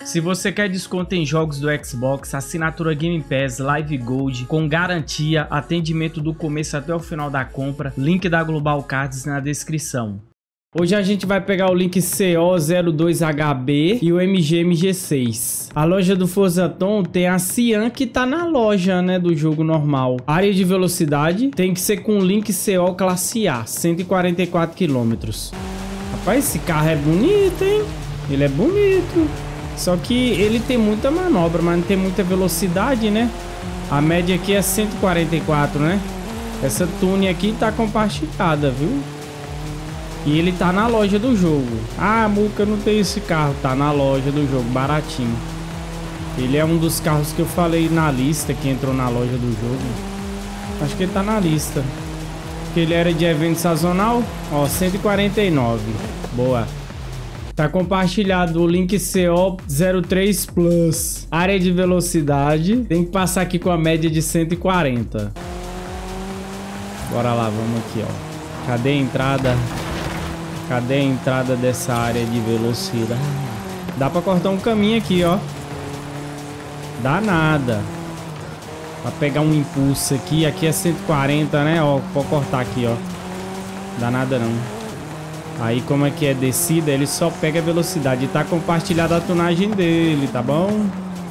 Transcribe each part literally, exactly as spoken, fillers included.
Se você quer desconto em jogos do Xbox, assinatura Game Pass, Live Gold, com garantia, atendimento do começo até o final da compra, link da Global Cards na descrição. Hoje a gente vai pegar o link C O zero dois H B e o M G M G seis. A loja do Forza Tom tem a Cian que tá na loja, né, do jogo normal. Área de velocidade tem que ser com o link C O classe A, cento e quarenta e quatro quilômetros. Rapaz, esse carro é bonito, hein? Ele é bonito. Só que ele tem muita manobra, mas não tem muita velocidade, né? A média aqui é cento e quarenta e quatro, né? Essa tune aqui tá compartilhada, viu? E ele tá na loja do jogo. Ah, Muca, não tem esse carro. Tá na loja do jogo, baratinho. Ele é um dos carros que eu falei na lista, que entrou na loja do jogo. Acho que ele tá na lista. Porque ele era de evento sazonal. Ó, cento e quarenta e nove. Boa. Tá compartilhado o link C O zero três Plus. Área de velocidade. Tem que passar aqui com a média de cento e quarenta. Bora lá, vamos aqui, ó. Cadê a entrada? Cadê a entrada dessa área de velocidade? Dá pra cortar um caminho aqui, ó. Dá nada. Pra pegar um impulso aqui. Aqui é cento e quarenta, né? Ó, pode cortar aqui, ó. Dá nada não. Aí como é que é descida, ele só pega a velocidade. Tá compartilhada a tunagem dele, tá bom?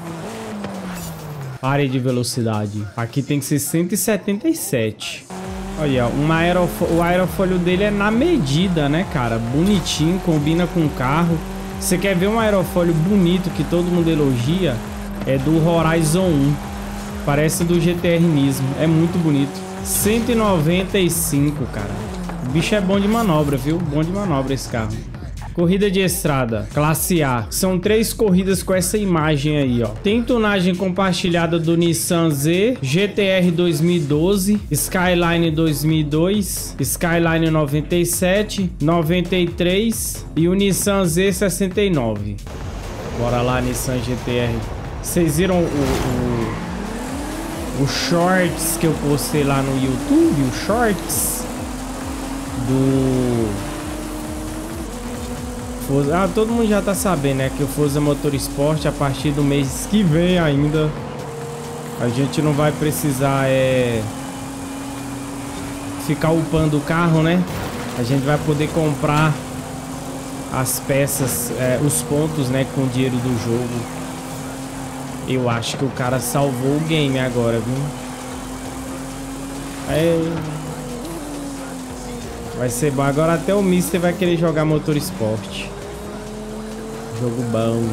Área de velocidade. Aqui tem que ser cento e setenta e sete. Olha, um aerofo... o aerofólio dele é na medida, né, cara? Bonitinho, combina com o carro. Você quer ver um aerofólio bonito que todo mundo elogia? É do Horizon um. Parece do G T R Nismo. É muito bonito. cento e noventa e cinco, cara. O bicho é bom de manobra, viu? Bom de manobra esse carro. Corrida de estrada, classe A. São três corridas com essa imagem aí, ó. Tem tunagem compartilhada do Nissan Z, G T R dois mil e doze, Skyline dois mil e dois, Skyline noventa e sete, noventa e três e o Nissan Z sessenta e nove. Bora lá, Nissan G T R. Vocês viram o, o, o shorts que eu postei lá no YouTube? O shorts do Forza. Ah, todo mundo já tá sabendo, né, que o Forza Motorsport a partir do mês que vem ainda a gente não vai precisar é ficar upando o carro, né? A gente vai poder comprar as peças, é, os pontos, né, com o dinheiro do jogo. Eu acho que o cara salvou o game agora, viu? É... Vai ser bom. Agora até o Mister vai querer jogar Motorsport. Jogo bom.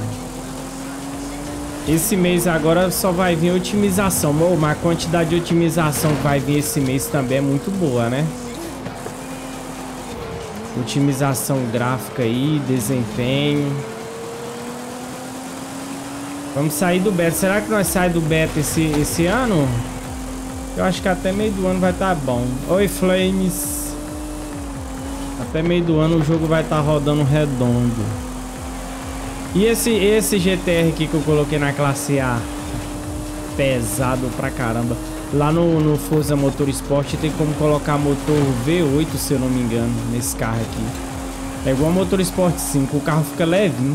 Esse mês agora só vai vir otimização. Oh, mas a quantidade de otimização que vai vir esse mês também é muito boa, né? Otimização gráfica aí, desempenho. Vamos sair do beta. Será que nós saímos do beta esse, esse ano? Eu acho que até meio do ano vai estar bom. Oi, Flames. Até meio do ano o jogo vai estar rodando redondo. E esse, esse G T R aqui que eu coloquei na classe A, pesado pra caramba. Lá no, no Forza Motorsport tem como colocar motor V oito, se eu não me engano, nesse carro aqui. É igual ao Motorsport cinco, o carro fica levinho.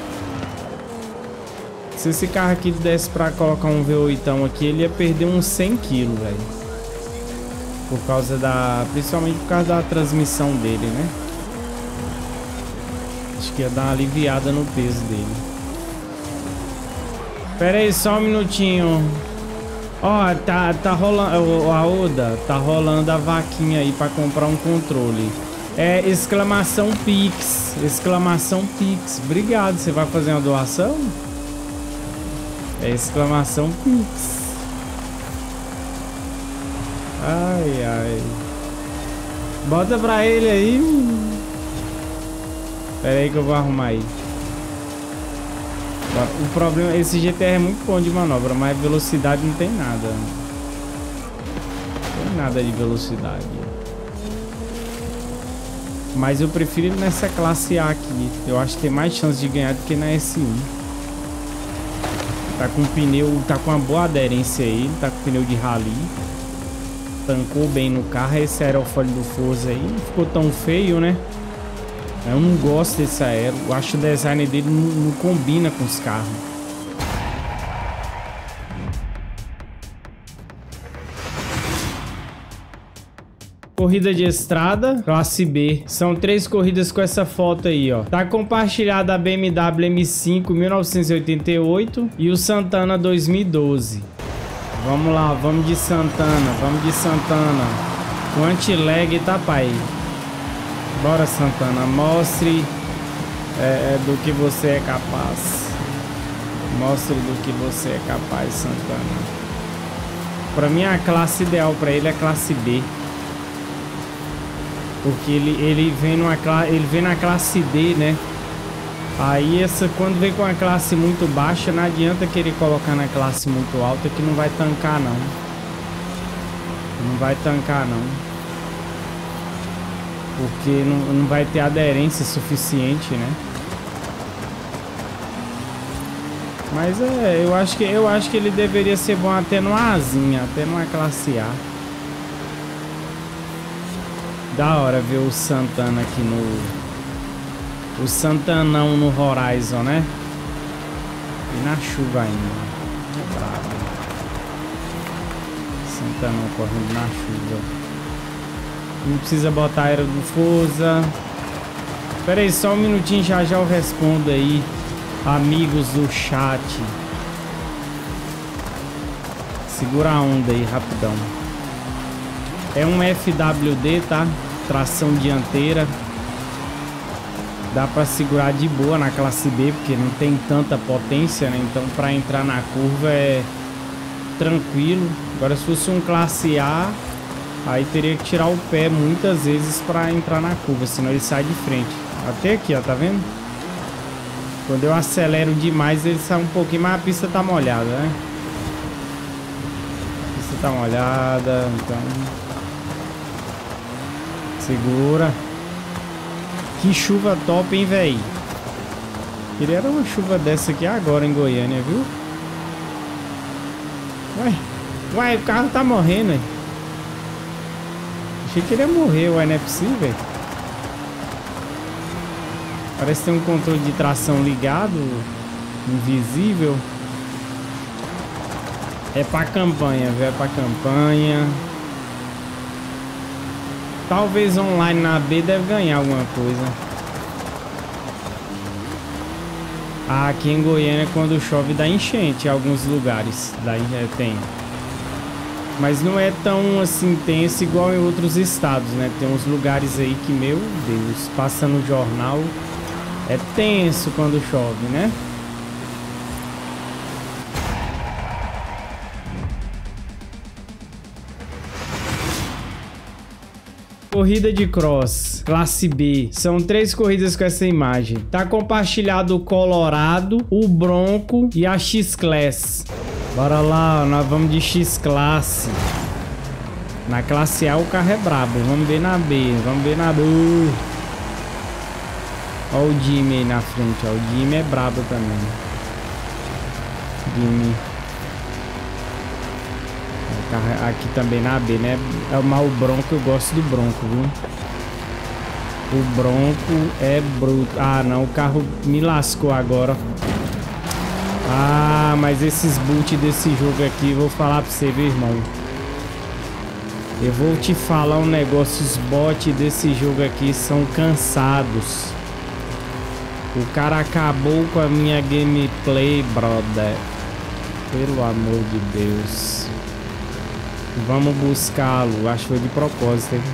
Se esse carro aqui desse pra colocar um V oito aqui, ele ia perder uns cem quilos, velho. Por causa da... Principalmente por causa da transmissão dele, né? Acho que ia dar uma aliviada no peso dele. Pera aí, só um minutinho. Ó, tá, tá rolando... A Oda, tá rolando a vaquinha aí pra comprar um controle. É exclamação Pix. Exclamação Pix. Obrigado. Você vai fazer uma doação? É exclamação Pix. Ai, ai. Bota pra ele aí. Pera aí que eu vou arrumar aí. O problema... Esse G T R é muito bom de manobra, mas velocidade não tem nada. Não tem nada de velocidade. Mas eu prefiro ele nessa classe A aqui. Eu acho que tem mais chance de ganhar do que na S um. Tá com pneu... Tá com uma boa aderência aí. Tá com pneu de rally. Tancou bem no carro. Esse aerofólio do Forza aí não ficou tão feio, né? Eu não gosto desse aero. Eu acho que o design dele não, não combina com os carros. Corrida de estrada, classe B. São três corridas com essa foto aí, ó. Tá compartilhada a B M W M cinco mil novecentos e oitenta e oito e o Santana dois mil e doze. Vamos lá, vamos de Santana, vamos de Santana. O anti-lag tá, pai. Bora, Santana, mostre é, do que você é capaz. Mostre do que você é capaz, Santana. Pra mim, a classe ideal pra ele é a classe B. Porque ele, ele, vem numa, ele vem na classe D, né? Aí, essa, quando vem com a classe muito baixa, não adianta querer colocar na classe muito alta, que não vai tancar, não. Não vai tancar, não. Porque não, não vai ter aderência suficiente, né? Mas é, eu acho que, eu acho que ele deveria ser bom até numa Azinha, até numa classe A. Da hora ver o Santana aqui no... O Santanão no Horizon, né? E na chuva ainda. É brabo. Santanão correndo na chuva. Não precisa botar aero do Forza. Espera aí, só um minutinho, já já eu respondo aí. Amigos do chat. Segura a onda aí, rapidão. É um F W D, tá? Tração dianteira. Dá pra segurar de boa na classe B, porque não tem tanta potência, né? Então pra entrar na curva é tranquilo. Agora se fosse um classe A, aí teria que tirar o pé muitas vezes pra entrar na curva, senão ele sai de frente. Até aqui, ó, tá vendo? Quando eu acelero demais, ele sai um pouquinho, mas a pista tá molhada, né? A pista tá molhada, então... Segura. Que chuva top, hein, velho? Queria era uma chuva dessa aqui agora em Goiânia, viu? Ué, ué, o carro tá morrendo, hein? Achei que ele ia morrer, o N F C, velho. Parece que tem um controle de tração ligado, invisível. É pra campanha, velho, é pra campanha. Talvez online na B deve ganhar alguma coisa. Ah, aqui em Goiânia quando chove dá enchente em alguns lugares. Daí tem. Mas não é tão assim intenso igual em outros estados, né? Tem uns lugares aí que, meu Deus, passa no jornal. É tenso quando chove, né? Corrida de cross, classe B. São três corridas com essa imagem. Tá compartilhado o Colorado, o Bronco e a X-Class. Bora lá, nós vamos de X-Classe. Na classe A o carro é brabo. Vamos ver na B, vamos ver na B. Olha o Jimmy aí na frente, ó. O Jimmy é brabo também. Jimmy. Aqui também na B, né? É o Bronco, eu gosto do Bronco, viu? O Bronco é bruto. Ah, não, o carro me lascou agora. Ah, mas esses boot desse jogo aqui, vou falar pra você, viu, irmão? Eu vou te falar um negócio, os bots desse jogo aqui são cansados. O cara acabou com a minha gameplay, brother. Pelo amor de Deus. Vamos buscá-lo. Acho que foi de propósito, hein?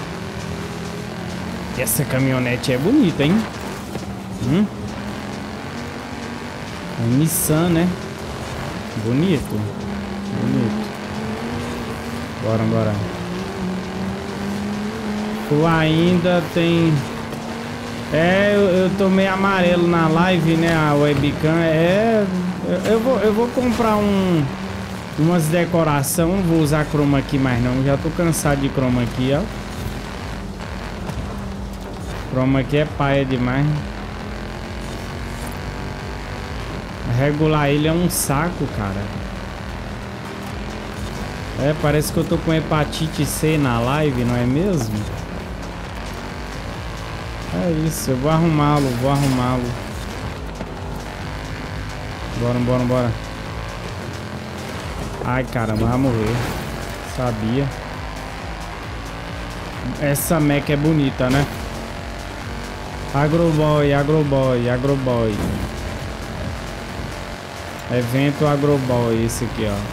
Essa caminhonete é bonita, hein? Hum? É Nissan, né? Bonito. Bonito. Bora, bora. Tu ainda tem... É, eu, eu tô meio amarelo na live, né? A webcam. É... Eu, eu, vou, eu vou comprar um... Umas decoração, não vou usar chroma aqui mais não, já tô cansado de chroma aqui, ó. Chroma aqui é paia demais. Regular ele é um saco, cara. É, parece que eu tô com hepatite C na live, não é mesmo? É isso, eu vou arrumá-lo, vou arrumá-lo. Bora, bora, bora. Ai, caramba, vai morrer. Sabia. Essa Mac é bonita, né? Agroboy, Agroboy, Agroboy. Evento Agroboy, esse aqui, ó.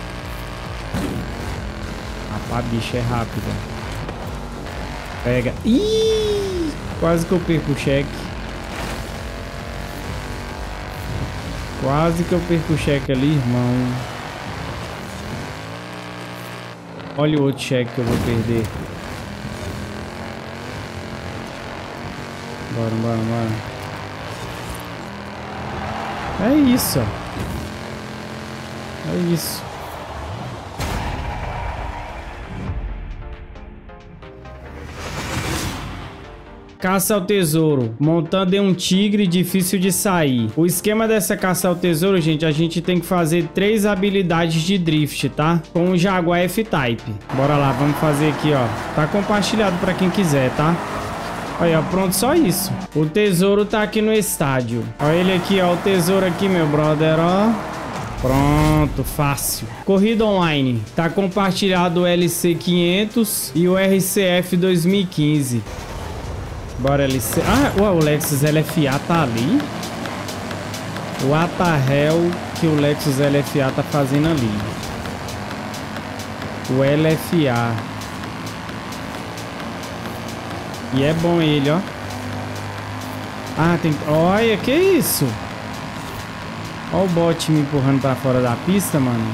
Rapaz, bicho é rápido. Pega. Ih! Quase que eu perco o cheque. Quase que eu perco o cheque ali, irmão. Olha o outro cheque que eu vou perder. Bora, bora, bora. É isso, ó. É isso. Caça ao tesouro. Montando em um tigre difícil de sair. O esquema dessa caça ao tesouro, gente, a gente tem que fazer três habilidades de drift, tá? Com o Jaguar F-Type. Bora lá, vamos fazer aqui, ó. Tá compartilhado pra quem quiser, tá? Olha, pronto, só isso. O tesouro tá aqui no estádio. Olha ele aqui, ó. O tesouro aqui, meu brother, ó. Pronto, fácil. Corrida online. Tá compartilhado o L C quinhentos e o R C F dois mil e quinze. Bora, L C. Ah, ué, o Lexus L F A tá ali. What the hell que o Lexus L F A tá fazendo ali? O L F A. E é bom ele, ó. Ah, tem... Olha, que isso? Olha o bot me empurrando pra fora da pista, mano.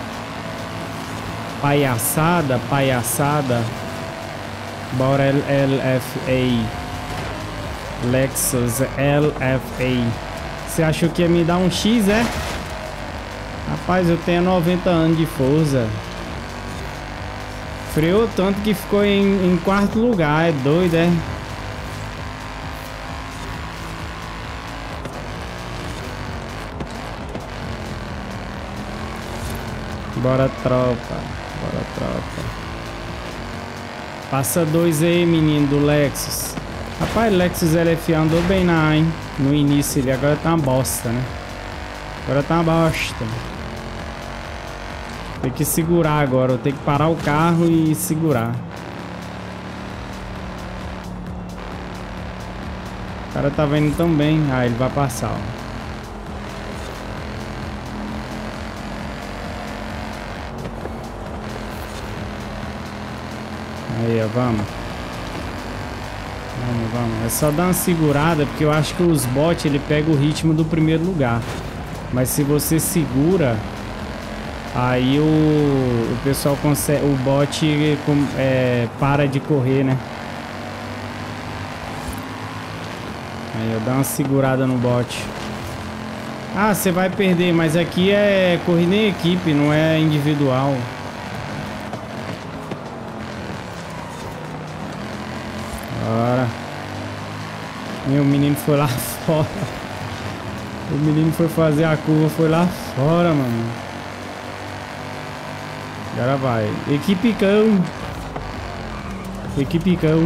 Palhaçada, palhaçada. Bora, L F A. Lexus L F A. Você achou que ia me dar um X, é? Rapaz, eu tenho noventa anos de força. Freou tanto que ficou em, em quarto lugar. É doido, é? Bora, tropa. Bora, tropa. Passa dois aí, menino do Lexus. Rapaz, Lexus L F A andou bem na, hein? No início ele, agora tá uma bosta, né? Agora tá uma bosta. Tem que segurar agora, eu tenho que parar o carro e segurar. O cara tava indo tão bem. Ah, ele vai passar, ó. Aí, ó, vamos. Vamos, vamos. É só dar uma segurada, porque eu acho que os bots, ele pega o ritmo do primeiro lugar. Mas se você segura, aí o, o pessoal consegue, o bot é, para de correr, né? Aí eu dou uma segurada no bot. Ah, você vai perder, mas aqui é corrida em equipe, não é individual. Bora. Meu menino foi lá fora. O menino foi fazer a curva, foi lá fora, mano. Agora vai. Equipe cão. Equipe cão.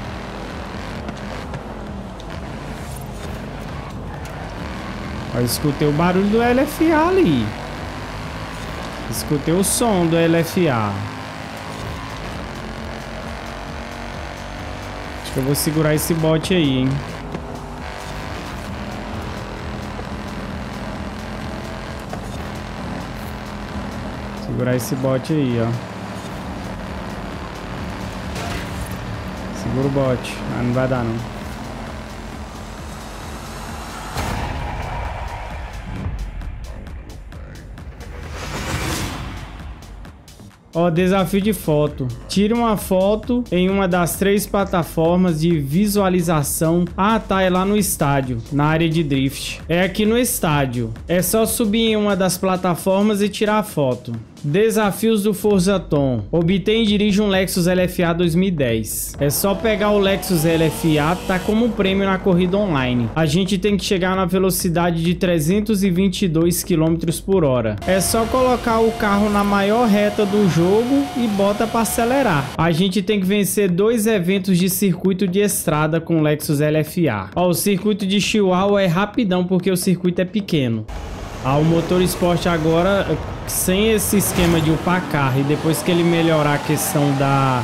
Eu escutei o barulho do L F A ali. Escutei o som do L F A. Acho que eu vou segurar esse bot aí, hein. Segurar esse bot aí, ó. Segura o bot. Ah, não vai dar, não. Ó, desafio de foto. Tire uma foto em uma das três plataformas de visualização. Ah, tá, é lá no estádio, na área de drift. É aqui no estádio. É só subir em uma das plataformas e tirar a foto. Desafios do Forzaton. Obtém e dirige um Lexus L F A dois mil e dez. É só pegar o Lexus L F A, tá como prêmio na corrida online. A gente tem que chegar na velocidade de trezentos e vinte e dois quilômetros por hora. É só colocar o carro na maior reta do jogo e bota para acelerar. A gente tem que vencer dois eventos de circuito de estrada com o Lexus L F A. Ó, o circuito de Chihuahua é rapidão porque o circuito é pequeno. Ah, o motor esporte agora, sem esse esquema de upar carro, e depois que ele melhorar a questão da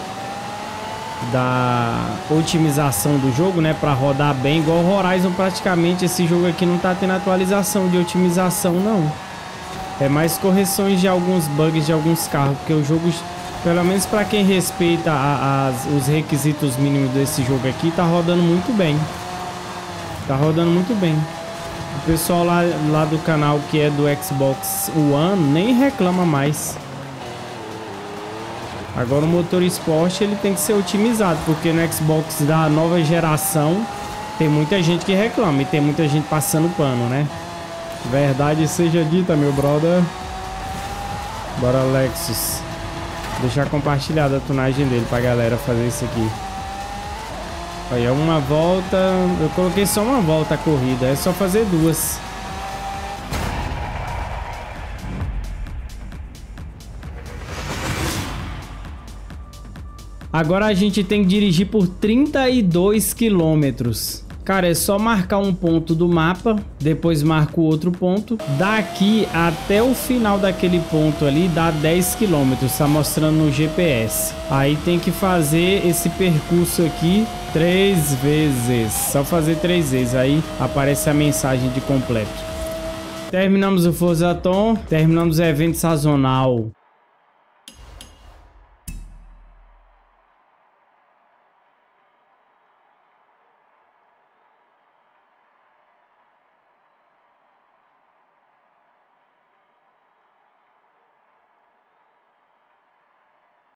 da otimização do jogo, né, para rodar bem, igual o Horizon, praticamente esse jogo aqui não tá tendo atualização de otimização, não. É mais correções de alguns bugs de alguns carros, porque o jogo, pelo menos para quem respeita a, as, os requisitos mínimos desse jogo aqui, tá rodando muito bem. Tá rodando muito bem. O pessoal lá, lá do canal que é do Xbox One nem reclama mais. Agora o motor esporte ele tem que ser otimizado, porque no Xbox da nova geração tem muita gente que reclama e tem muita gente passando pano, né? Verdade seja dita, meu brother. Bora, Lexus. Deixar compartilhada a tunagem dele pra galera fazer isso aqui. Aí é uma volta. Eu coloquei só uma volta a corrida. É só fazer duas. Agora a gente tem que dirigir por trinta e dois quilômetros. Cara, é só marcar um ponto do mapa, depois marca o outro ponto. Daqui até o final daquele ponto ali dá dez quilômetros, tá mostrando no G P S. Aí tem que fazer esse percurso aqui três vezes. Só fazer três vezes, aí aparece a mensagem de completo. Terminamos o Forzaton, terminamos o evento sazonal.